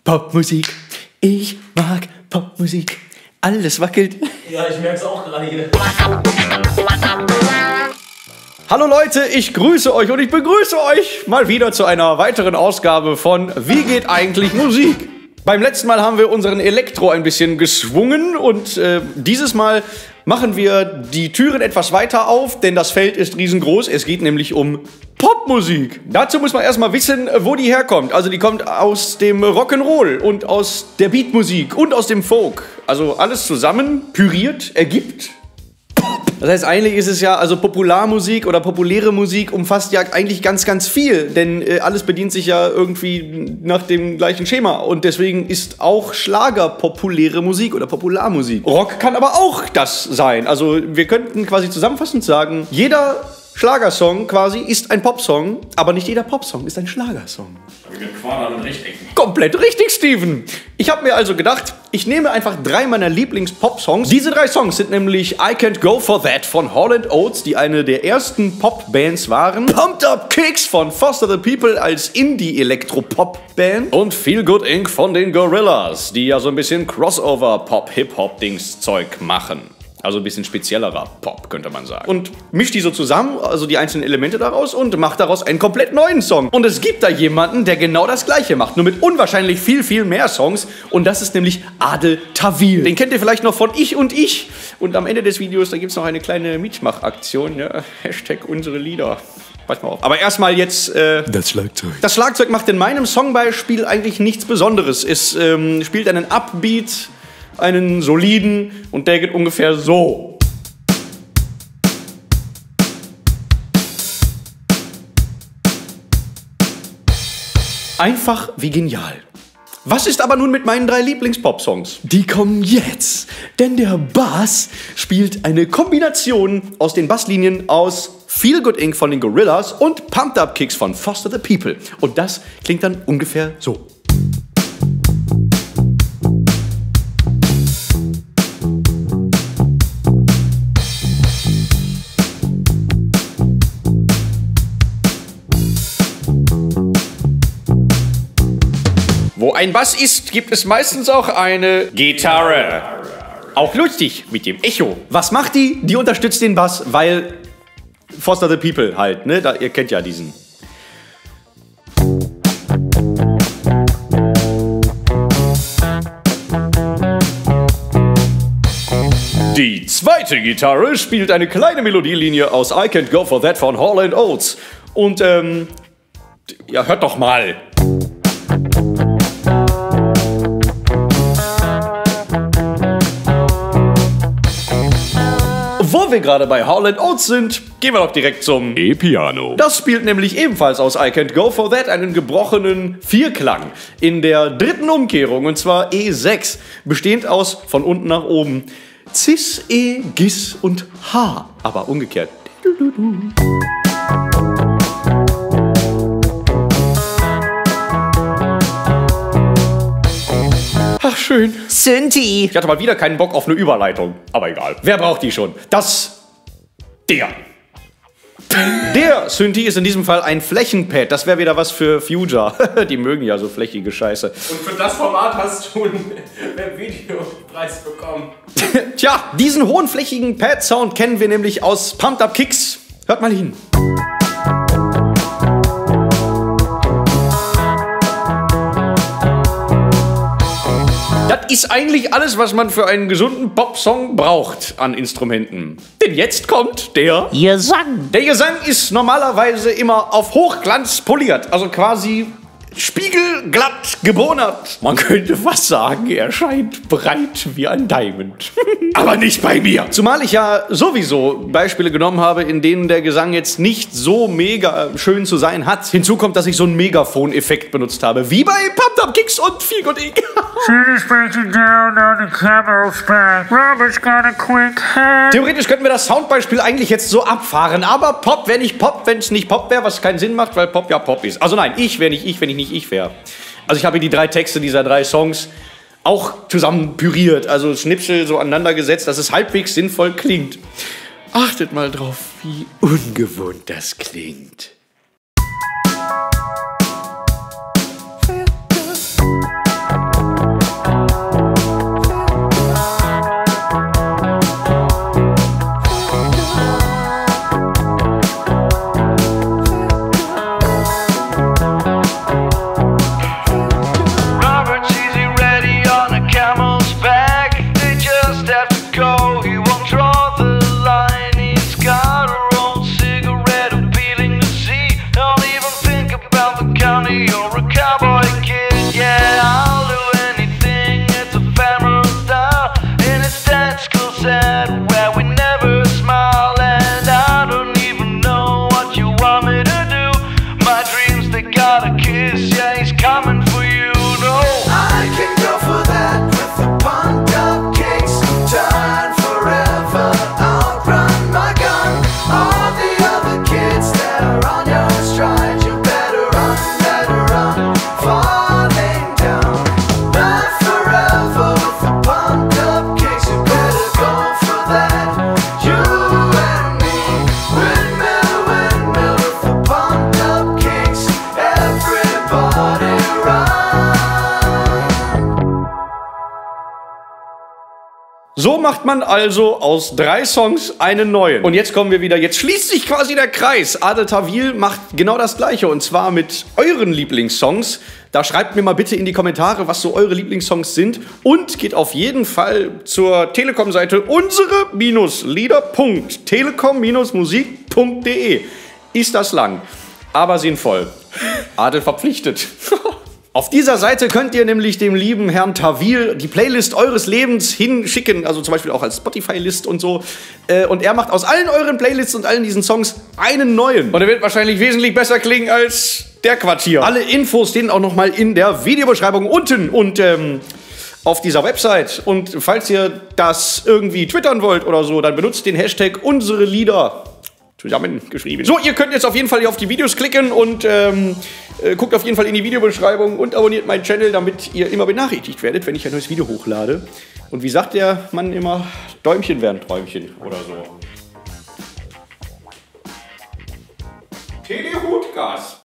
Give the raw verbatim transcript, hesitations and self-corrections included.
Popmusik. Ich mag Popmusik. Alles wackelt. Ja, ich merke es auch gerade hier. Hallo Leute, ich grüße euch und ich begrüße euch mal wieder zu einer weiteren Ausgabe von Wie geht eigentlich Musik? Beim letzten Mal haben wir unseren Elektro ein bisschen geschwungen und äh, dieses Mal machen wir die Türen etwas weiter auf, denn das Feld ist riesengroß. Es geht nämlich um Popmusik. Dazu muss man erstmal wissen, wo die herkommt. Also die kommt aus dem Rock'n'Roll und aus der Beatmusik und aus dem Folk. Also alles zusammen püriert ergibt Pop. Das heißt, eigentlich ist es ja, also Popularmusik oder populäre Musik umfasst ja eigentlich ganz, ganz viel. Denn äh, alles bedient sich ja irgendwie nach dem gleichen Schema. Und deswegen ist auch Schlager populäre Musik oder Popularmusik. Rock kann aber auch das sein. Also wir könnten quasi zusammenfassend sagen, jeder Schlagersong quasi ist ein Popsong, aber nicht jeder Popsong ist ein Schlagersong. Mit Quadern und Rechtecken. Komplett richtig, Steven. Ich habe mir also gedacht, ich nehme einfach drei meiner Lieblings-Pop-Songs. Diese drei Songs sind nämlich I Can't Go For That von Hall and Oates, die eine der ersten Pop-Bands waren, Pumped Up Kicks von Foster the People als Indie-Elektro-Pop-Band und Feel Good Incorporated von den Gorillaz, die ja so ein bisschen Crossover-Pop-Hip-Hop-Dings-Zeug machen. Also ein bisschen speziellerer Pop, könnte man sagen. Und mischt die so zusammen, also die einzelnen Elemente daraus, und macht daraus einen komplett neuen Song. Und es gibt da jemanden, der genau das Gleiche macht, nur mit unwahrscheinlich viel, viel mehr Songs. Und das ist nämlich Adel Tawil. Den kennt ihr vielleicht noch von Ich und Ich. Und am Ende des Videos, da gibt es noch eine kleine Mietmach-Aktion. Ja? Hashtag unsere Lieder. Pass mal auf. Aber erstmal jetzt äh, das Schlagzeug. Das Schlagzeug macht in meinem Songbeispiel eigentlich nichts Besonderes. Es ähm, spielt einen Upbeat, einen soliden, und der geht ungefähr so. Einfach wie genial. Was ist aber nun mit meinen drei Lieblings-Pop-Songs? Die kommen jetzt, denn der Bass spielt eine Kombination aus den Basslinien aus Feel Good Incorporated von den Gorillaz und Pumped Up Kicks von Foster the People. Und das klingt dann ungefähr so. Wo ein Bass ist, gibt es meistens auch eine Gitarre. Auch lustig mit dem Echo. Was macht die? Die unterstützt den Bass, weil Foster the People halt, ne? Da, ihr kennt ja diesen. Die zweite Gitarre spielt eine kleine Melodielinie aus I Can't Go For That von Hall and Oates. Und, ähm, ja, hört doch mal. Wo wir gerade bei Hall and Oates sind, gehen wir doch direkt zum E-Piano. Das spielt nämlich ebenfalls aus I Can't Go For That einen gebrochenen Vierklang in der dritten Umkehrung, und zwar E sechs, bestehend aus von unten nach oben Cis, E, Gis und H, aber umgekehrt. Ach, schön. Synthi. Ich hatte mal wieder keinen Bock auf eine Überleitung, aber egal. Wer braucht die schon? Das... Der. Der Synthi ist in diesem Fall ein Flächenpad. Das wäre wieder was für Future. Die mögen ja so flächige Scheiße. Und für das Format hast du einen Videopreis bekommen. Tja, diesen hohen flächigen Pad-Sound kennen wir nämlich aus Pumped Up Kicks. Hört mal hin. Das ist eigentlich alles, was man für einen gesunden Pop-Song braucht an Instrumenten. Denn jetzt kommt der Gesang. Der Gesang ist normalerweise immer auf Hochglanz poliert, also quasi spiegelglatt gebonert. Man könnte fast sagen, er scheint breit wie ein Diamond. Aber nicht bei mir. Zumal ich ja sowieso Beispiele genommen habe, in denen der Gesang jetzt nicht so mega schön zu sein hat. Hinzu kommt, dass ich so einen Megafon-Effekt benutzt habe, wie bei Pumped Up Kicks und Feel Good Incorporated. Theoretisch könnten wir das Soundbeispiel eigentlich jetzt so abfahren, aber Pop wäre nicht Pop, wenn es nicht Pop wäre, was keinen Sinn macht, weil Pop ja Pop ist. Also nein, ich wäre nicht ich, wenn ich nicht ich wäre. Also ich habe die drei Texte dieser drei Songs auch zusammen püriert, also Schnipsel so aneinander gesetzt, dass es halbwegs sinnvoll klingt. Achtet mal drauf, wie ungewohnt das klingt. So macht man also aus drei Songs einen neuen. Und jetzt kommen wir wieder, jetzt schließt sich quasi der Kreis. Adel Tawil macht genau das Gleiche und zwar mit euren Lieblingssongs. Da schreibt mir mal bitte in die Kommentare, was so eure Lieblingssongs sind. Und geht auf jeden Fall zur Telekom-Seite unsere-lieder punkt telekom musik punkt de. Ist das lang, aber sinnvoll. Adel verpflichtet. Auf dieser Seite könnt ihr nämlich dem lieben Herrn Tawil die Playlist eures Lebens hinschicken, also zum Beispiel auch als Spotify-List und so. Und er macht aus allen euren Playlists und allen diesen Songs einen neuen. Und er wird wahrscheinlich wesentlich besser klingen als der Quatsch hier. Alle Infos stehen auch nochmal in der Videobeschreibung unten und ähm, auf dieser Website. Und falls ihr das irgendwie twittern wollt oder so, dann benutzt den Hashtag unsere Lieder. Zusammengeschrieben. So, ihr könnt jetzt auf jeden Fall hier auf die Videos klicken und ähm, äh, guckt auf jeden Fall in die Videobeschreibung und abonniert meinen Channel, damit ihr immer benachrichtigt werdet, wenn ich ein neues Video hochlade. Und wie sagt der Mann immer, Däumchen wären Träumchen oder so. Telehutgas.